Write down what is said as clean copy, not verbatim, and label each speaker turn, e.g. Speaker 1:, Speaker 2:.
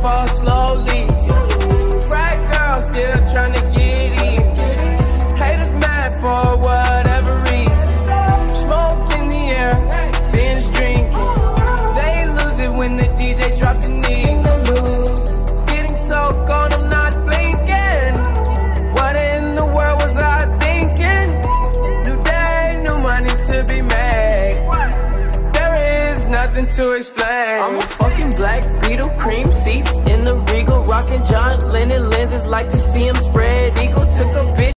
Speaker 1: fall slowly. Frat girl still tryna get in. Haters mad for whatever reason. Smoke in the air, binge drinking. They lose it when the DJ drops the knee. Getting so gone, I'm not blinking. What in the world was I thinking? New day, new money to be made. There is nothing to explain. I'm a fucking black Beetle, cream seats in the Regal, rocking John Lennon lenses, like to see him spread eagle. Took a bitch